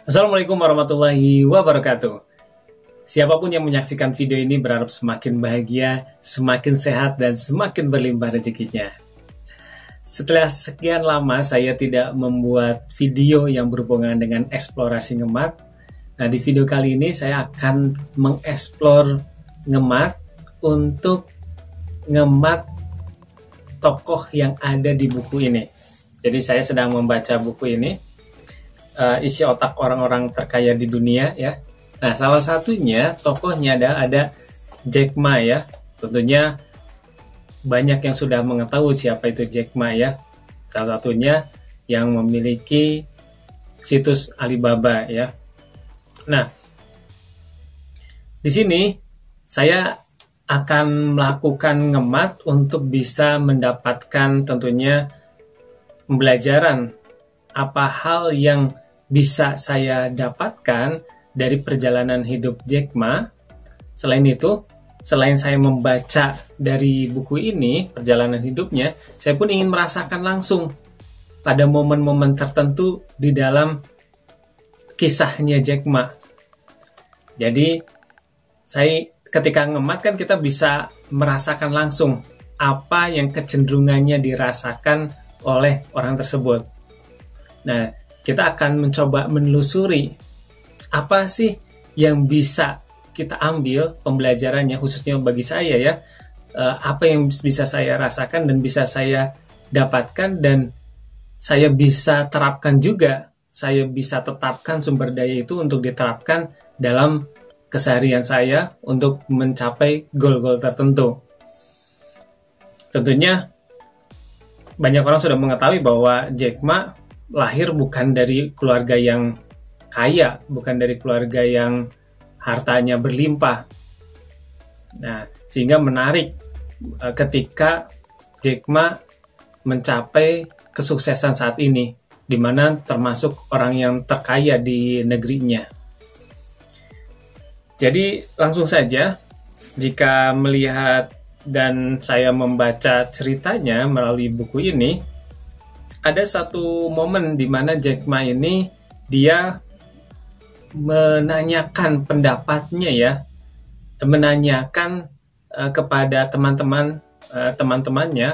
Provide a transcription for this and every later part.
Assalamualaikum warahmatullahi wabarakatuh. Siapapun yang menyaksikan video ini berharap semakin bahagia, semakin sehat, dan semakin berlimpah rezekinya. Setelah sekian lama saya tidak membuat video yang berhubungan dengan eksplorasi ngemat. Nah, di video kali ini saya akan mengeksplor ngemat untuk ngemat tokoh yang ada di buku ini. Jadi saya sedang membaca buku ini. Isi otak orang-orang terkaya di dunia ya. Nah, salah satunya tokohnya ada Jack Ma ya. Tentunya banyak yang sudah mengetahui siapa itu Jack Ma ya. Salah satunya yang memiliki situs Alibaba ya. Nah, di sini saya akan melakukan ngemat untuk bisa mendapatkan tentunya pembelajaran apa hal yang bisa saya dapatkan dari perjalanan hidup Jack Ma. Selain itu, selain saya membaca dari buku ini, perjalanan hidupnya, saya pun ingin merasakan langsung pada momen-momen tertentu di dalam kisahnya Jack Ma. Jadi, saya ketika ngemat kan kita bisa merasakan langsung apa yang kecenderungannya dirasakan oleh orang tersebut. Nah, kita akan mencoba menelusuri apa sih yang bisa kita ambil pembelajarannya, khususnya bagi saya ya, apa yang bisa saya rasakan dan bisa saya dapatkan dan saya bisa terapkan juga, saya bisa tetapkan sumber daya itu untuk diterapkan dalam keseharian saya untuk mencapai goal-goal tertentu. Tentunya banyak orang sudah mengetahui bahwa Jack Ma lahir bukan dari keluarga yang kaya, bukan dari keluarga yang hartanya berlimpah. Nah, sehingga menarik ketika Jack Ma mencapai kesuksesan saat ini, di mana termasuk orang yang terkaya di negerinya. Jadi langsung saja, jika melihat dan saya membaca ceritanya melalui buku ini, ada satu momen di mana Jack Ma ini dia menanyakan pendapatnya ya, menanyakan kepada teman-temannya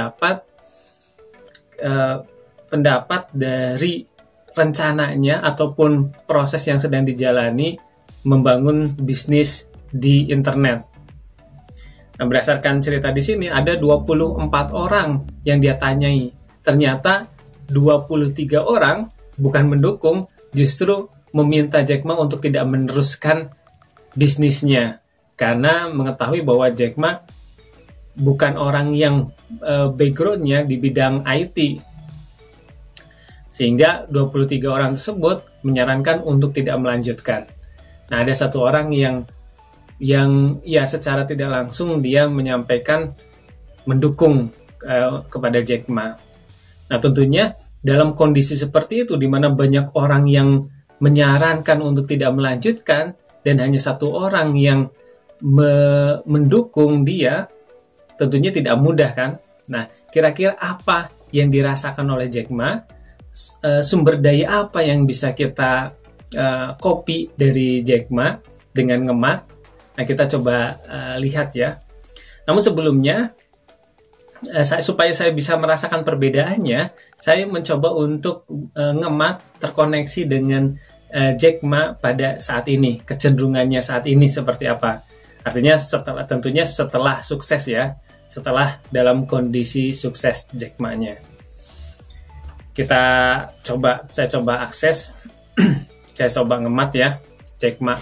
pendapat dari rencananya ataupun proses yang sedang dijalani membangun bisnis di internet. Nah, berdasarkan cerita di sini ada 24 orang yang dia tanyai. Ternyata 23 orang bukan mendukung, justru meminta Jack Ma untuk tidak meneruskan bisnisnya. Karena mengetahui bahwa Jack Ma bukan orang yang background-nya di bidang IT. Sehingga 23 orang tersebut menyarankan untuk tidak melanjutkan. Nah, ada satu orang yang ya secara tidak langsung dia menyampaikan mendukung kepada Jack Ma. Nah, tentunya dalam kondisi seperti itu, di mana banyak orang yang menyarankan untuk tidak melanjutkan, dan hanya satu orang yang mendukung dia, tentunya tidak mudah kan? Nah, kira-kira apa yang dirasakan oleh Jack Ma? Sumber daya apa yang bisa kita copy dari Jack Ma dengan ngemat? Nah, kita coba lihat ya. Namun sebelumnya, supaya saya bisa merasakan perbedaannya, saya mencoba untuk ngemat terkoneksi dengan Jack Ma pada saat ini, kecenderungannya saat ini seperti apa. Artinya tentunya setelah sukses ya, setelah dalam kondisi sukses Jack Ma-nya. Saya coba akses, saya coba ngemat ya, Jack Ma.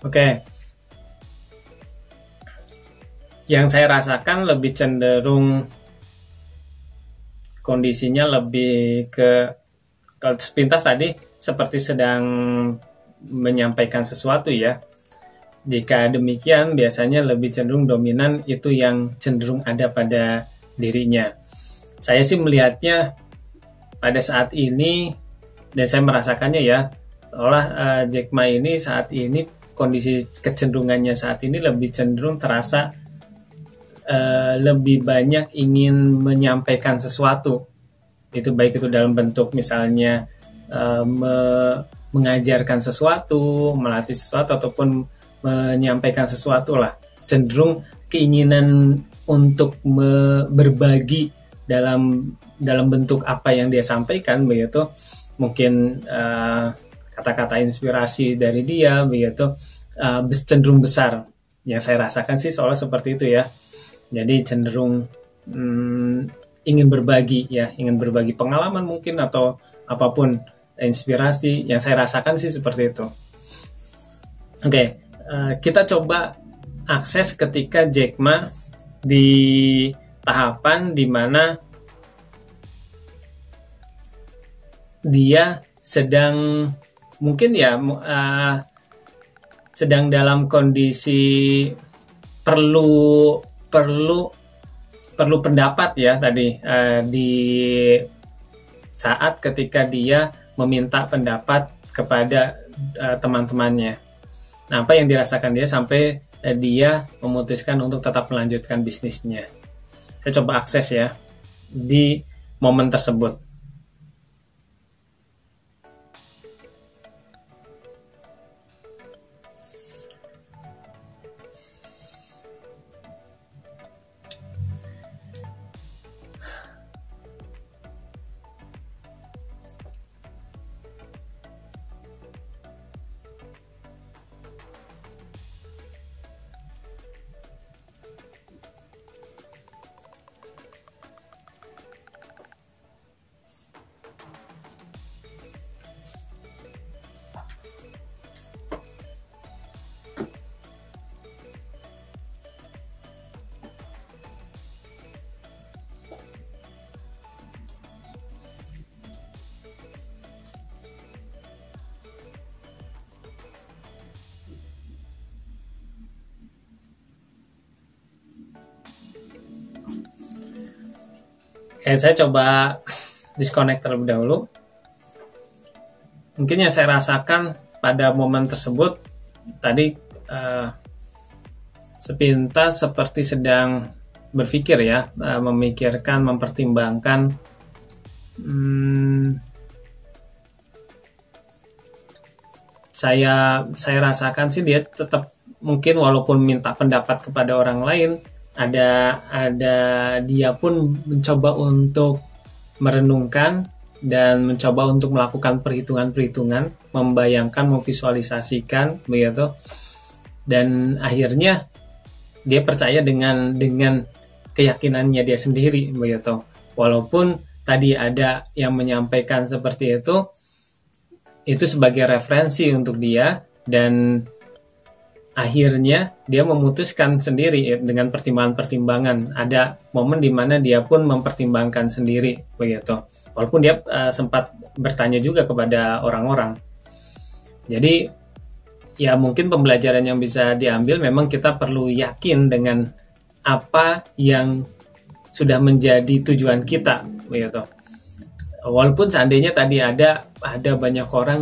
Oke. Yang saya rasakan lebih cenderung kondisinya lebih ke, kalau sepintas tadi seperti sedang menyampaikan sesuatu ya. Jika demikian biasanya lebih cenderung dominan itu yang cenderung ada pada dirinya. Saya sih melihatnya pada saat ini, dan saya merasakannya ya, seolah Jack Ma ini saat ini kondisi kecenderungannya saat ini lebih cenderung terasa lebih banyak ingin menyampaikan sesuatu. Itu baik itu dalam bentuk misalnya mengajarkan sesuatu, melatih sesuatu, ataupun menyampaikan sesuatu lah. Cenderung keinginan untuk berbagi dalam bentuk apa yang dia sampaikan begitu. Mungkin kata-kata inspirasi dari dia begitu cenderung besar. Yang saya rasakan sih seolah seperti itu ya. Jadi cenderung ingin berbagi ya, ingin berbagi pengalaman mungkin atau apapun inspirasi. Yang saya rasakan sih seperti itu. Oke, kita coba akses ketika Jack Ma di tahapan dimana dia sedang mungkin ya sedang dalam kondisi perlu pendapat ya tadi di saat ketika dia meminta pendapat kepada teman-temannya. Nah, apa yang dirasakan dia sampai dia memutuskan untuk tetap melanjutkan bisnisnya. Saya coba akses ya di momen tersebut. Saya coba disconnect terlebih dahulu. Mungkin yang saya rasakan pada momen tersebut tadi sepintas seperti sedang berpikir ya, memikirkan, mempertimbangkan saya rasakan sih dia tetap mungkin walaupun minta pendapat kepada orang lain, ada dia pun mencoba untuk merenungkan dan mencoba untuk melakukan perhitungan-perhitungan, membayangkan, memvisualisasikan begitu. Dan akhirnya dia percaya dengan keyakinannya dia sendiri begitu. Walaupun tadi ada yang menyampaikan seperti itu sebagai referensi untuk dia, dan akhirnya dia memutuskan sendiri dengan pertimbangan-pertimbangan. Ada momen di mana dia pun mempertimbangkan sendiri begitu. Walaupun dia sempat bertanya juga kepada orang-orang. Jadi ya mungkin pembelajaran yang bisa diambil memang kita perlu yakin dengan apa yang sudah menjadi tujuan kita begitu. Walaupun seandainya tadi ada banyak orang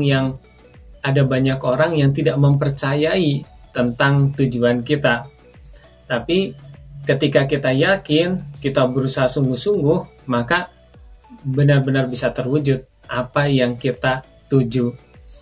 yang tidak mempercayai tentang tujuan kita. Tapi ketika kita yakin, kita berusaha sungguh-sungguh, maka benar-benar bisa terwujud apa yang kita tuju.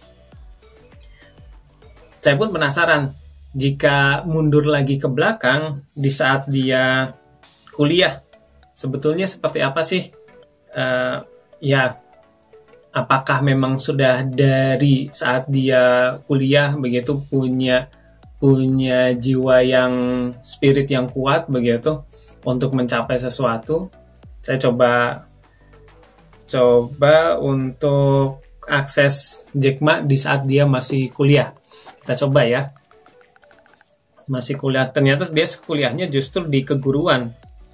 Saya pun penasaran, jika mundur lagi ke belakang di saat dia kuliah, sebetulnya seperti apa sih? Ya, apakah memang sudah dari saat dia kuliah begitu punya jiwa yang spirit yang kuat begitu untuk mencapai sesuatu? Saya coba untuk akses Jack Ma di saat dia masih kuliah. Kita coba ya. masih kuliah. Ternyata dia kuliahnya justru di keguruan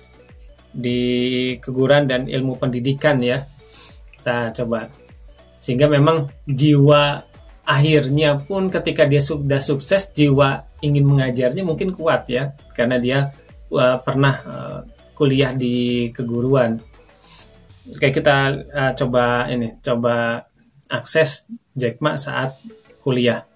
dan ilmu pendidikan ya. Kita coba, sehingga memang jiwa akhirnya pun ketika dia sudah sukses, jiwa ingin mengajarnya mungkin kuat ya, karena dia pernah kuliah di keguruan. Oke, kita coba akses Jack Ma saat kuliah.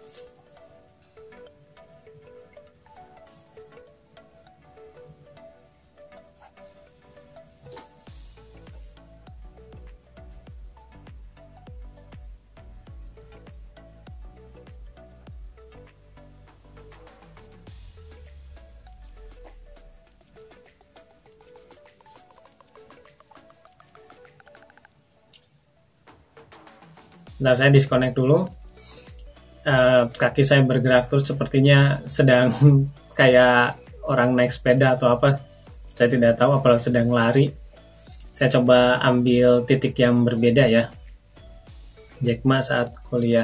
Nah, saya disconnect dulu. Kaki saya bergerak terus, sepertinya sedang kayak orang naik sepeda atau apa. Saya tidak tahu, apalagi sedang lari. Saya coba ambil titik yang berbeda ya. Jack Ma saat kuliah.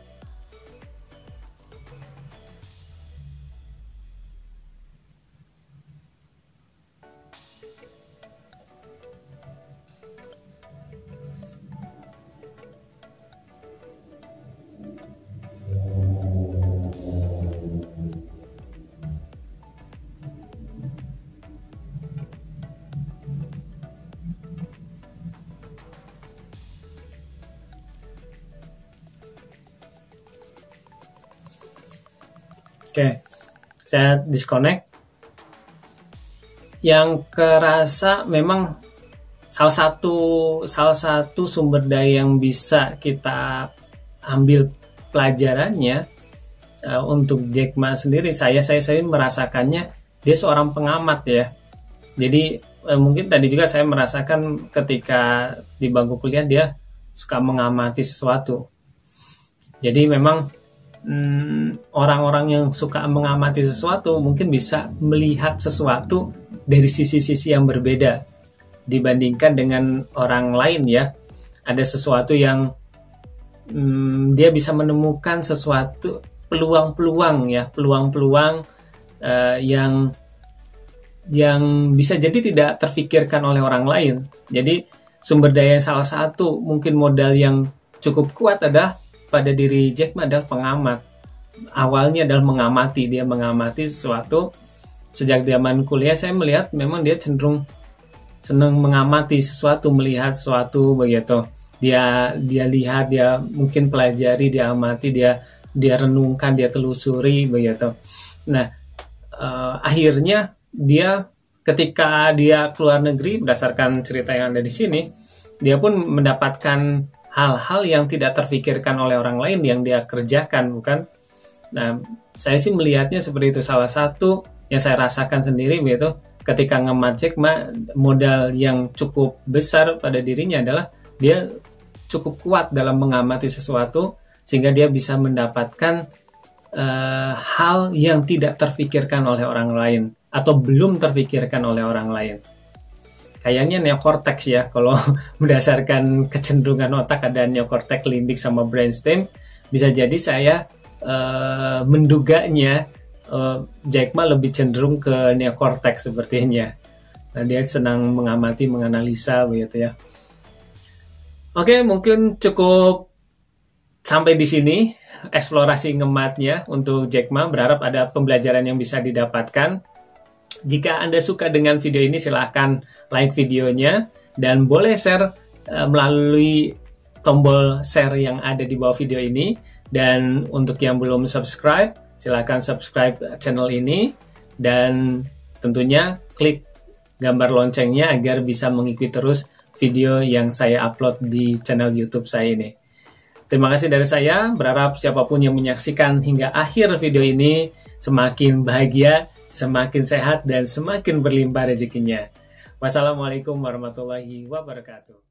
Oke, saya disconnect. Yang kerasa memang salah satu sumber daya yang bisa kita ambil pelajarannya untuk Jack Ma sendiri, saya merasakannya dia seorang pengamat ya. Jadi mungkin tadi juga saya merasakan ketika di bangku kuliah dia suka mengamati sesuatu. Jadi memang orang-orang yang suka mengamati sesuatu mungkin bisa melihat sesuatu dari sisi-sisi yang berbeda dibandingkan dengan orang lain ya. Ada sesuatu yang dia bisa menemukan sesuatu, peluang-peluang yang bisa jadi tidak terfikirkan oleh orang lain. Jadi sumber daya salah satu mungkin modal yang cukup kuat adalah pada diri Jack Ma adalah pengamat. Awalnya adalah mengamati, dia mengamati sesuatu. Sejak zaman kuliah saya melihat memang dia cenderung senang mengamati sesuatu, melihat sesuatu begitu. Dia lihat, dia mungkin pelajari, dia amati, dia renungkan, dia telusuri begitu. Nah, akhirnya dia ketika dia keluar negeri, berdasarkan cerita yang ada di sini, dia pun mendapatkan hal-hal yang tidak terfikirkan oleh orang lain yang dia kerjakan, bukan? Nah, saya sih melihatnya seperti itu. Salah satu yang saya rasakan sendiri begitu, ketika ngemat Jack Ma, modal yang cukup besar pada dirinya adalah dia cukup kuat dalam mengamati sesuatu sehingga dia bisa mendapatkan hal yang tidak terfikirkan oleh orang lain atau belum terfikirkan oleh orang lain. Kayaknya neokortex ya, kalau berdasarkan kecenderungan otak ada neokortex, limbik sama brainstem. Bisa jadi saya menduganya Jack Ma lebih cenderung ke neokortex sepertinya. Nah, dia senang mengamati, menganalisa begitu ya. Oke, mungkin cukup sampai di sini eksplorasi ngematnya untuk Jack Ma. Berharap ada pembelajaran yang bisa didapatkan. Jika Anda suka dengan video ini, silahkan like videonya dan boleh share melalui tombol share yang ada di bawah video ini. Dan untuk yang belum subscribe, silahkan subscribe channel ini dan tentunya klik gambar loncengnya agar bisa mengikuti terus video yang saya upload di channel YouTube saya ini. Terima kasih dari saya, berharap siapapun yang menyaksikan hingga akhir video ini semakin bahagia, semakin sehat, dan semakin berlimpah rezekinya. Wassalamualaikum warahmatullahi wabarakatuh.